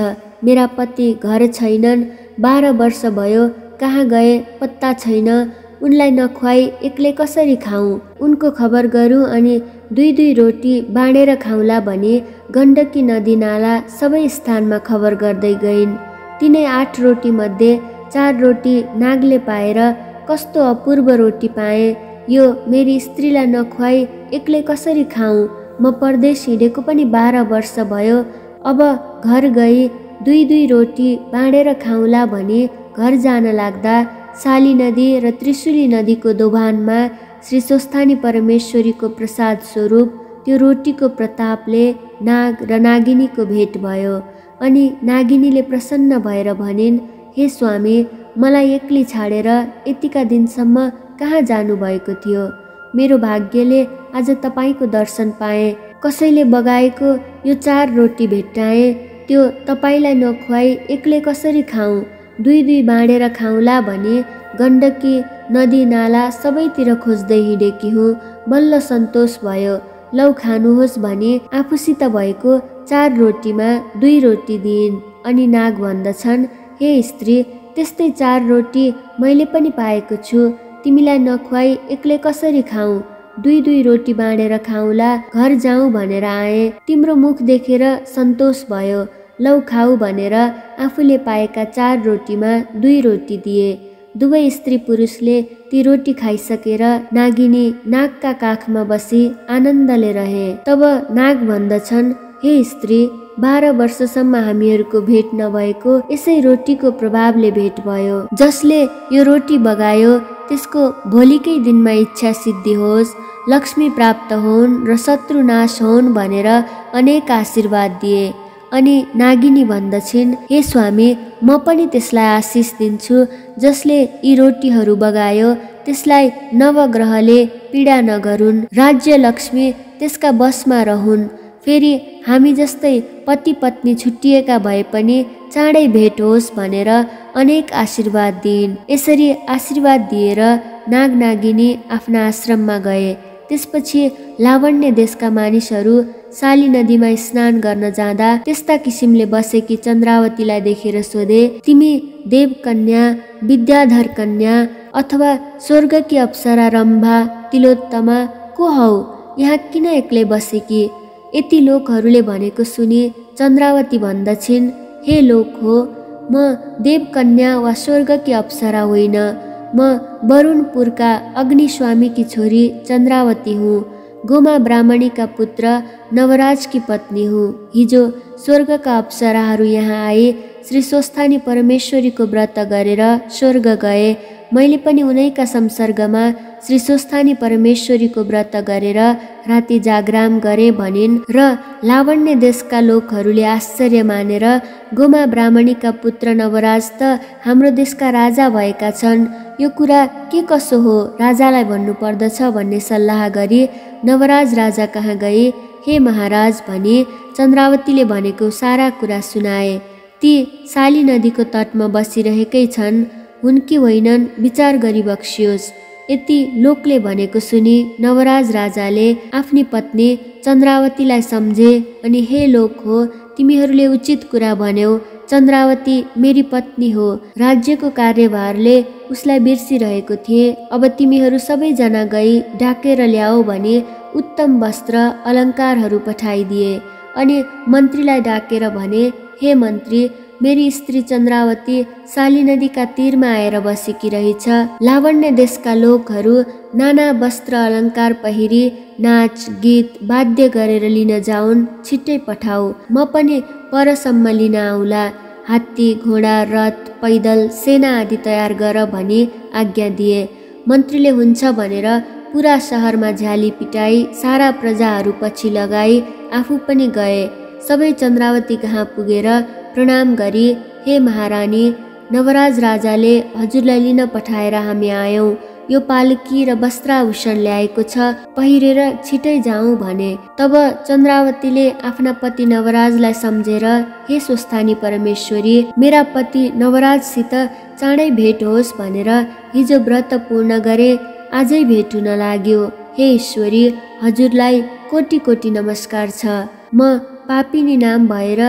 मेरा पति घर छैनन्, बाह्र वर्ष भयो, कहाँ गए पत्ता छैन, उनलाई नखुवाई एक्लै कसरी खाऊँ? उनको खबर गरौँ अनि दुई दुई रोटी बाँडेर खाउँला भनी गण्डकी नदी नाला सबै स्थानमा खबर गर्दै गइन्। तिनै आठ रोटी मध्ये चार रोटी नागले पाएर कस्तो अपूर्व रोटी पाएँ, यो मेरी स्त्रीलाई नखुवाई एक्लै कसरी खाऊँ? म परदेश हिँडेको पनि बाह्र वर्ष भयो, अब घर गई दुई दुई रोटी बाँडेर खाउँला भनी घर जान लाग्दा साली नदी र त्रिशुली नदीको दोभानमा श्री स्वस्थानी परमेश्वरीको प्रसाद स्वरूप त्यो रोटीको प्रतापले नाग र नागिनीको भेट भयो। अनि नागिनीले प्रसन्न भएर भनिन्, हे स्वामी, मलाई एक्लै छाडेर यतिका दिनसम्म कहाँ जानुभएको थियो? मेरो भाग्यले आज तपाईँको दर्शन पाएँ। कसैले बगाएको यो चार रोटी भेट्टाएँ, त्यो तपाईँलाई नखुवाई एक्लै कसरी खाऊँ? दुई दुई बाँडेर खाउँला भने गण्डकी नदी नाला सबैतिर खोज्दै हिँडेकी हुँ। बल्ल सन्तोष भयो। लौ खानुहोस् भनी आफूसित भएको चार रोटीमा दुई रोटी दिइन्। अनि नाग भन्दछन्, हे स्त्री, त्यस्तै चार रोटी मैले पनि पाएको छु, तिमीलाई नखुवाई एक्लै कसरी खाऊँ? दुई दुई रोटी बाँडेर खाउँला, घर जाउँ भनेर आएँ। तिम्रो मुख देखेर सन्तोष भयो। लौ खाऊ भनेर आफूले पाएका चार रोटीमा दुई रोटी दिए। दुवै स्त्री पुरुषले ती रोटी खाइसकेर नागिनी नागका काखमा बसी आनन्दले रहे। तब नाग भन्दछन्, हे स्त्री, बाह्र वर्षसम्म हामीहरूको भेट नभएको यसै रोटीको प्रभावले भेट भयो। जसले यो रोटी बगायो त्यसको भोलिकै दिनमा इच्छा सिद्धि होस्, लक्ष्मी प्राप्त होन् र शत्रु नाश होन् भनेर अनेक आशीर्वाद दिए। अनि नागिनी भन्दछिन्, हे स्वामी, म पनि त्यसलाई आशिष दिन्छु जसले यी रोटीहरू बगायो त्यसलाई नवग्रहले पीडा नगरून्, राज्य लक्ष्मी त्यसका बसमा रहुन्। फेरि हामी जस्तै पति पत्नी छुट्टिएका भए पनि चाँडै भेट होस् भनेर अनेक आशीर्वाद दिइन्। यसरी आशीर्वाद दिएर नाग नागिनी आफ्ना आश्रममा गए। त्यसपछि लावण्य देशका मानिसहरू साली नदीमा स्नान गर्न जाँदा त्यस्ता किसिमले बसेकी चन्द्रावतीलाई देखेर सोधे, तिमी देवकन्या, विद्याधर कन्या अथवा स्वर्गकी अप्सरा रम्भा तिलोत्तमा को हौ? यहाँ किन एक्लै बसेकी? यति लोकहरूले भनेको सुनि चन्द्रावती भन्दछिन्, हे लोक हो, म देवकन्या वा स्वर्गकी अप्सरा होइन, म वरुणपुरका अग्निस्वामीकी छोरी चन्द्रावती हुँ। गोमा ब्राह्मणीका पुत्र नवराजकी पत्नी हुँ। हिजो स्वर्गका अप्सराहरू यहाँ आए, श्री स्वस्थानी परमेश्वरीको व्रत गरेर स्वर्ग गए। मैले पनि उनैका संसर्गमा श्री स्वस्थानी परमेश्वरीको व्रत गरेर राति जागराम गरे भनिन्। र लावण्य देशका लोकहरूले आश्चर्य मानेर, गोमा ब्राह्मणीका पुत्र नवराज त हाम्रो देशका राजा भएका छन्, यो कुरा के कसो हो, राजालाई भन्नु पर्दछ भन्ने सल्लाह गरी नवराज राजा कहाँ गए। हे महाराज भनी चन्द्रावतीले भनेको सारा कुरा सुनाए। ती साली नदीको तटमा बसिरहेकै छन्, हुन् कि होइनन् विचार गरी बक्सियोस्। यति लोकले भनेको सुनि नवराज राजाले आफ्नी पत्नी चन्द्रावतीलाई सम्झे अनि हे लोक हो, तिमीहरूले उचित कुरा भन्यौ, चन्द्रावती मेरी पत्नी हो, राज्यको कार्यभारले उसलाई बिर्सिरहेको थिए। अब तिमीहरू सबैजना गई डाकेर ल्याऊ भने उत्तम वस्त्र अलङ्कारहरू पठाइदिए। अनि मन्त्रीलाई डाकेर भने, हे मन्त्री, मेरी स्त्री चन्द्रावती साली नदीका तीरमा आएर बसेकी रहेछ। लावण्य देशका लोकहरू नाना वस्त्र अलङ्कार पहिरी नाच गीत वाद्य गरेर लिन जाउन्, छिट्टै पठाऊ, म पनि परसम्म लिन आउला। हात्ती घोडा रथ पैदल सेना आदि तयार गर भनी आज्ञा दिए। मन्त्रीले हुन्छ भनेर पुरा शहरमा झ्याली पिटाई सारा प्रजाहरू पछि लगाई आफू पनि गए। सबै चन्द्रावती कहाँ पुगेर प्रणाम गरी, हे महारानी, नवराज राजाले हजुरलाई लिन पठाएर हामी आयौँ, यो पालकी र वस्त्राभूषण ल्याएको छ, पहिरेर छिटै जाउँ भने। तब चन्द्रावतीले आफ्ना पति नवराजलाई सम्झेर, हे स्वस्थानी परमेश्वरी, मेरा पति नवराजसित चाँडै भेट होस् भनेर हिजो व्रत पूर्ण गरे, आजै भेट हुन लाग्यो। हे ईश्वरी, हजुरलाई कोटी कोटी नमस्कार छ। म पापिनी नाम भएर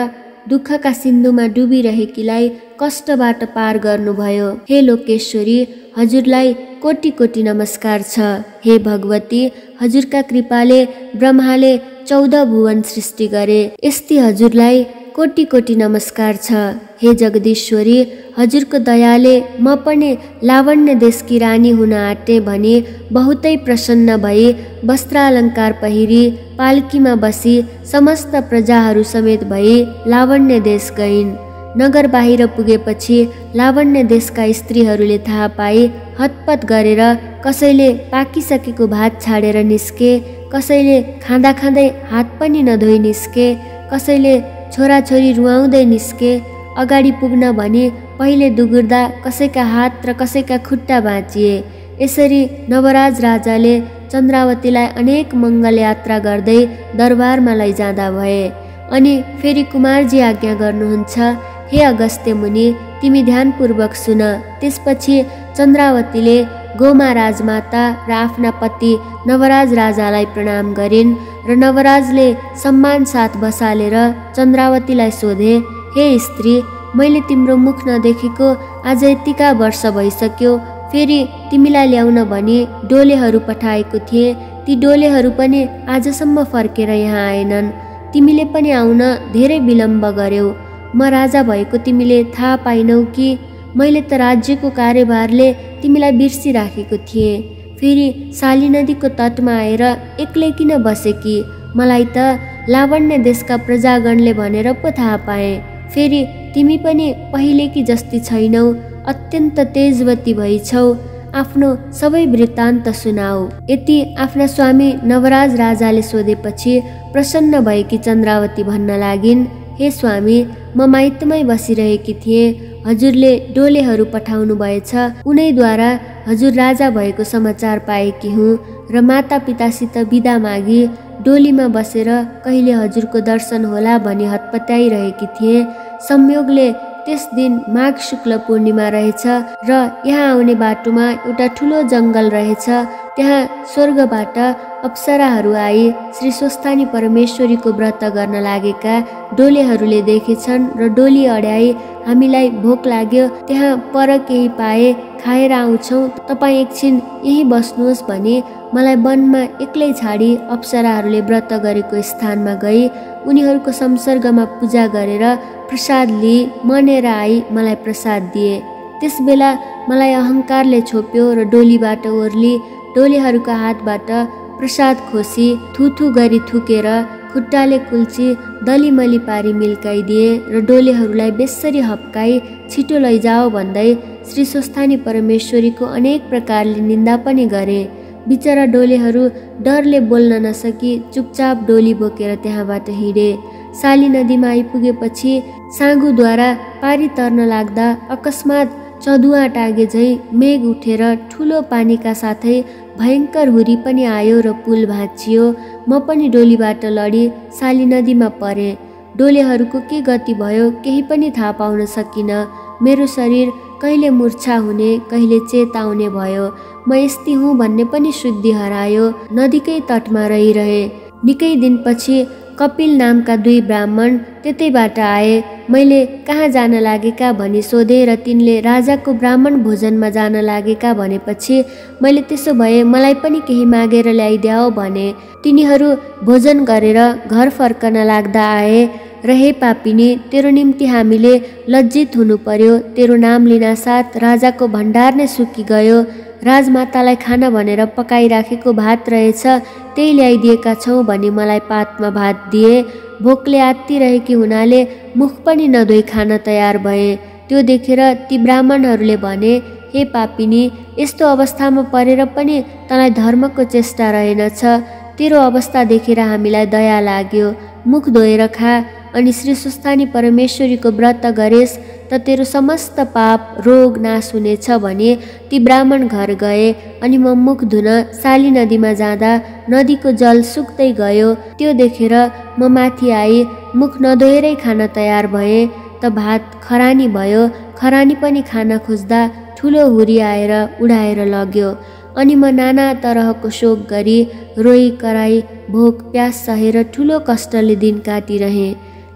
दुःखका सिन्धुमा डुबिरहेकीलाई कष्टबाट पार गर्नुभयो। हे लोकेश्वरी, हजुरलाई कोटि कोटि नमस्कार छ। हे भगवती, हजुरका कृपाले ब्रह्माले चौध भुवन सृष्टि गरे, यस्ती हजुरलाई कोटि कोटि नमस्कार छ। हे जगदीश्वरी, हजुरको दयाले म पनि लावण्य देशकी रानी हुन आँटे भनी बहुतै प्रसन्न भई वस्त्रालङ्कार पहिरी पालकीमा बसी समस्त प्रजाहरू समेत भई लावण्य देश गइन्। नगर बाहिर पुगेपछि लावण्य देशका स्त्रीहरूले थाहा पाई हतपत गरेर कसैले पाकिसकेको भात छाडेर निस्के, कसैले खाँदा खाँदै हात पनि नधोई निस्के, कसैले छोराछोरी रुवाउँदै निस्के। अगाडि पुग्न भने पहिले दुगुर्दा कसैका हात र कसैका खुट्टा भाँचिए। यसरी नवराज राजाले चन्द्रावतीलाई अनेक मङ्गल यात्रा गर्दै दरबारमा लैजाँदा भए। अनि फेरि कुमारजी आज्ञा गर्नुहुन्छ, हे अगस्त्य मुनि, तिमी ध्यानपूर्वक सुन। त्यसपछि चन्द्रावतीले गोमा राजमाता र आफ्ना पति नवराज राजालाई प्रणाम गरिन् र नवराजले सम्मान साथ बसालेर चन्द्रावतीलाई सोधे, हे स्त्री, मैले तिम्रो मुख नदेखेको आज यतिका वर्ष भइसक्यो। फेरि तिमीलाई ल्याउन भनी डोलेहरू पठाएको थिएँ, ती डोलेहरू पनि आजसम्म फर्केर यहाँ आएनन्। तिमीले पनि आउन धेरै विलम्ब गर्यौ। म राजा भएको तिमीले थाहा पाइनौ कि? मैले त राज्यको कार्यभारले तिमीलाई बिर्सिराखेको थिएँ। फेरि साली नदीको तटमा आएर एक्लै किन बसेकी? मलाई त लावण्य देशका प्रजागणले भनेर पो थाहा पाए। फेरि तिमी पनि पहिलेकी जस्ती छैनौ, अत्यन्त तेजवती भइछौ। आफ्नो सबै वृत्तान्त सुनाऊ। यति आफ्ना स्वामी नवराज राजाले सोधेपछि प्रसन्न भएकी चन्द्रावती भन्न लागिन्, हे स्वामी, म माइतमै बसिरहेकी थिएँ। हजुरले डोलेहरू पठाउनु भएछ, उनैद्वारा हजुर राजा भएको समाचार पाएकी हुँ र माता पितासित बिदा मागी डोलीमा बसेर कहिले हजुरको दर्शन होला भनी हतपत्याइरहेकी थिएँ। संयोगले त्यस दिन माघ शुक्ल पूर्णिमा रहेछ र यहाँ आउने बाटोमा एउटा ठुलो जङ्गल रहेछ। त्यहाँ स्वर्गबाट अप्सराहरू आई श्री स्वस्थानी परमेश्वरीको व्रत गर्न लागेका डोलेहरूले देखेछन् र डोली अड्याई हामीलाई भोक लाग्यो, त्यहाँ पर केही पाए खाएर आउँछौँ, तपाईँ एकछिन यहीँ बस्नुहोस् भनी मलाई वनमा एक्लै छाडी अप्सराहरूले व्रत गरेको स्थानमा गई उनीहरूको संसर्गमा पूजा गरेर प्रसाद लिई मनेर आई मलाई प्रसाद दिए। त्यस बेला मलाई अहङ्कारले छोप्यो र डोलीबाट ओर्ली डोलीहरूका हातबाट प्रसाद खोसी थुथु गरी थुकेर खुट्टाले कुल्ची दलीमली पारी मिल्काइदिए र डोलेहरूलाई बेसरी हप्काई छिटो लैजाओ भन्दै श्री स्वस्थानी परमेश्वरीको अनेक प्रकारले निन्दा पनि गरे। बिचरा डोलेहरू डरले बोल्न नसकी चुपचाप डोली बोकेर त्यहाँबाट हिँडे। साली नदीमा आइपुगेपछि साँगुद्वारा पारी तर्न लाग्दा अकस्मात चदुवा टागे झै मेघ उठेर ठुलो पानीका साथै भयङ्कर हुरी पनि आयो र पुल भाँचियो। म पनि डोलीबाट लडी साली नदीमा परे। डोलेहरूको के गति भयो केही पनि थाहा पाउन सकिन। मेरो शरीर कहिले मूर्छा हुने कहिले चेत आउने भयो। म यस्ती हुँ भन्ने पनि शुद्धि हरायो। नदीकै तटमा रहिरहे। निकै दिनपछि कपिल नामका दुई ब्राह्मण त्यतैबाट आए। मैले कहाँ जान लागेका भनी सोधे र तिनले राजाको ब्राह्मण भोजनमा जान लागेका भनेपछि मैले त्यसो भए मलाई पनि केही मागेर ल्याइदेऊ भने। तिनीहरू भोजन गरेर घर फर्कन लाग्दा आए र हे पापिनी, तेरो निम्ति हामीले लज्जित हुनु पर्यो। तेरो नाम लिनासाथ राजाको भण्डार नै सुकि गयो। राजमातालाई खाना भनेर पकाइराखेको भात रहेछ, त्यही ल्याइदिएका छौँ भनी मलाई पातमा भात दिए। भोकले आत्तिरहेकी हुनाले मुख पनि नधोई खान तयार भए। त्यो देखेर ती ब्राह्मणहरूले भने, हे पापिनी, यस्तो अवस्थामा परेर पनि तँलाई धर्मको चेष्टा रहेनछ। तेरो अवस्था देखेर हामीलाई दया लाग्यो। मुख धोएर खा अनि श्री स्वस्थानी परमेश्वरीको व्रत गरेस् त तेरो समस्त पाप रोग नाश हुनेछ भने ती ब्राह्मण घर गए। अनि म मुख धुन साली नदीमा जाँदा नदीको जल सुक्दै गयो। त्यो देखेर म माथि आई मुख नधोएरै खान तयार भए त भात खरानी भयो। खरानी पनि खान खोज्दा ठुलो हुरी आएर उडाएर लग्यो। अनि म नाना तरहको शोक गरी रोई कराई भोक प्यास सहेर ठुलो कष्टले दिन काटिरहेँ।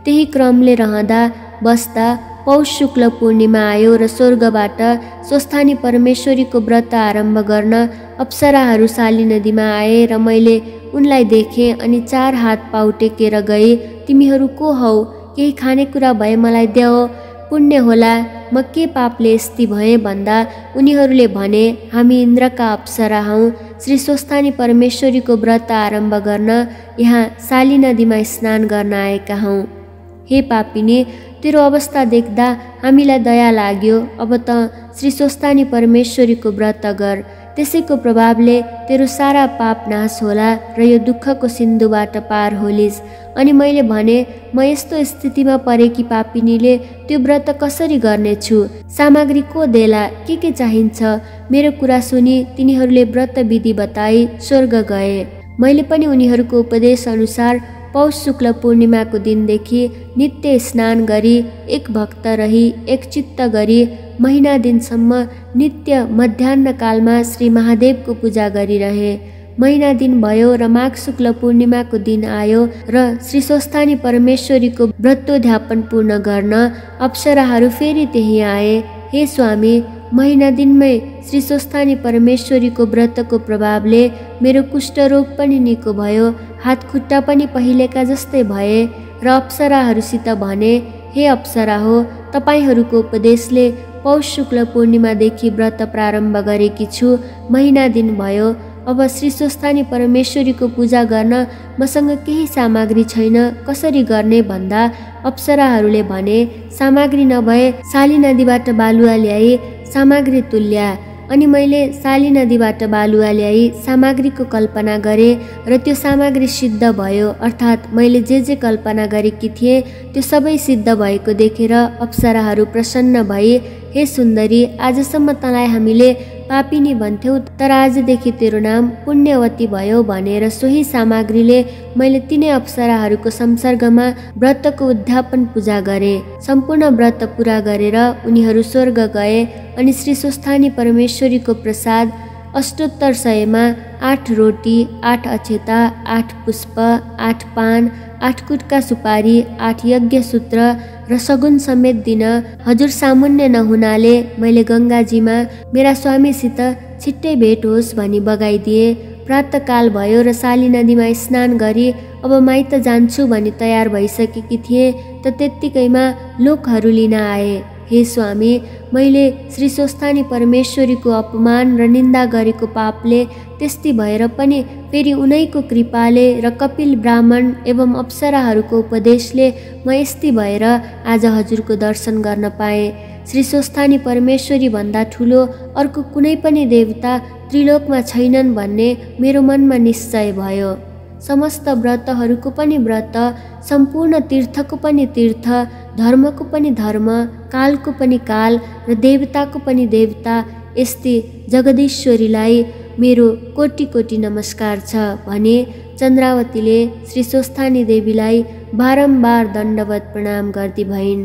त्यही क्रमले रहँदा बस्दा पौष शुक्ल पूर्णिमा आयो र स्वर्गबाट स्वस्थानी परमेश्वरीको व्रत आरम्भ गर्न अप्सराहरू साली नदीमा आए र मैले उनलाई देखेँ अनि चार हात पाउ टेकेर गए, तिमीहरू को हौ? केही खानेकुरा भए मलाई देऊ, पुण्य होला, म के पापले यस्ती भएँ भन्दा उनीहरूले भने, हामी इन्द्रका अप्सरा हौँ, श्री स्वस्थानी परमेश्वरीको व्रत आरम्भ गर्न यहाँ साली नदीमा स्नान गर्न आएका हौँ। हे पापिनी, तेरो अवस्था देख्दा हामीलाई दया लाग्यो, अब त श्री स्वस्थानी परमेश्वरीको व्रत गर, त्यसैको प्रभावले तेरो सारा पाप नाश होला र यो दुःखको सिन्धुबाट पार होलिस्। अनि मैले भने, म यस्तो स्थितिमा परेकी पापिनीले त्यो व्रत कसरी गर्नेछु? सामग्री को देला? के के चाहिन्छ? मेरो कुरा सुनि तिनीहरूले व्रत विधि बताई स्वर्ग गए। मैले पनि उनीहरूको उपदेश अनुसार पौष शुक्ल पूर्णिमाको दिनदेखि नित्य स्नान गरी एक भक्त रही एक चित्त गरी महिना दिनसम्म नित्य मध्याह्न कालमा श्री महादेवको पूजा गरिरहे। महिना दिन भयो र माघ शुक्ल पूर्णिमाको दिन आयो र श्री स्वस्थानी परमेश्वरीको व्रतोद्यापन पूर्ण गर्न अप्सराहरू फेरि त्यही आए। हे स्वामी, महिना दिनमै श्री स्वस्थानी परमेश्वरीको व्रतको प्रभावले मेरो कुष्ठरोग पनि निको भयो, हात खुट्टा पनि पहिलेका जस्तै भए र अप्सराहरूसित भने, हे अप्सरा हो, तपाईँहरूको उपदेशले पौष शुक्ल पूर्णिमादेखि व्रत प्रारम्भ गरेकी छु। महिना दिन भयो, अब श्री स्वस्थानी परमेश्वरीको पूजा गर्न मसँग केही सामग्री छैन, कसरी गर्ने भन्दा अप्सराहरूले भने, सामग्री नभए साली नदीबाट बालुवा ल्याई सामग्री तुल्या। अनि मैले साली नदीबाट बालुवा ल्याई सामग्रीको कल्पना गरेँ र त्यो सामग्री सिद्ध भयो, अर्थात् मैले जे जे कल्पना गरेकी थिएँ त्यो सबै सिद्ध भएको देखेर अप्सराहरू प्रसन्न भई, हे सुन्दरी, आजसम्म तँलाई हामीले पापिनी भन्थ्यौँ, तर आजदेखि तेरो नाम पुण्यवती भयो भनेर सोही सामग्रीले मैले तिनै अप्सराहरूको संसर्गमा व्रतको उद्यापन पूजा गरेँ। सम्पूर्ण व्रत पूरा गरेर उनीहरू स्वर्ग गए अनि श्री स्वस्थानी परमेश्वरीको प्रसाद अष्टोत्तर सयमा आठ रोटी, आठ अक्षता, आठ पुष्प, आठ पान, आठ कुटका सुपारी, आठ यज्ञ सूत्र र सगुन समेत दिन हजुर सामुन्य नहुनाले मैले गङ्गाजीमा मेरा स्वामीसित छिट्टै भेट होस् भनी बगाइदिए। प्रातःकाल भयो र साली नदीमा स्नान गरी अब माइत जान्छु भनी तयार भइसकेकी थिएँ त त्यत्तिकैमा लोकहरू लिन आए। हे स्वामी, मैले श्री स्वस्थानी परमेश्वरीको अपमान र निन्दा गरेको पापले त्यस्ती भएर पनि फेरि उनैको कृपाले र कपिल ब्राह्मण एवं अप्सराहरूको उपदेशले म यस्ती भएर आज हजुरको दर्शन गर्न पाएँ। श्री स्वस्थानी परमेश्वरी भन्दा ठुलो अर्को कुनै पनि देवता त्रिलोकमा छैनन् भन्ने मेरो मनमा निश्चय भयो। समस्त व्रतहरूको पनि व्रत, सम्पूर्ण तीर्थको पनि तीर्थ, धर्मको पनि धर्म, कालको पनि काल र देवताको पनि देवता, यस्ती जगदीश्वरीलाई मेरो कोटि कोटि नमस्कार छ भने चन्द्रावतीले श्री स्वस्थानी देवीलाई बारम्बार दण्डवत प्रणाम गर्दी भइन्।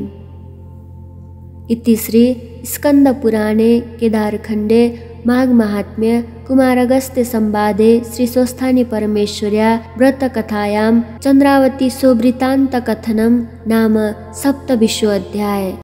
इति श्री स्कन्द पुराणे केदारखण्डे माघ महात्म्य कुमारगस्त्य संवादे श्री स्वस्थानी परमेश्वर्या व्रतकथायां चन्द्रावती सोवृत्तान्त कथनं नाम सप्तविंशोऽध्याय।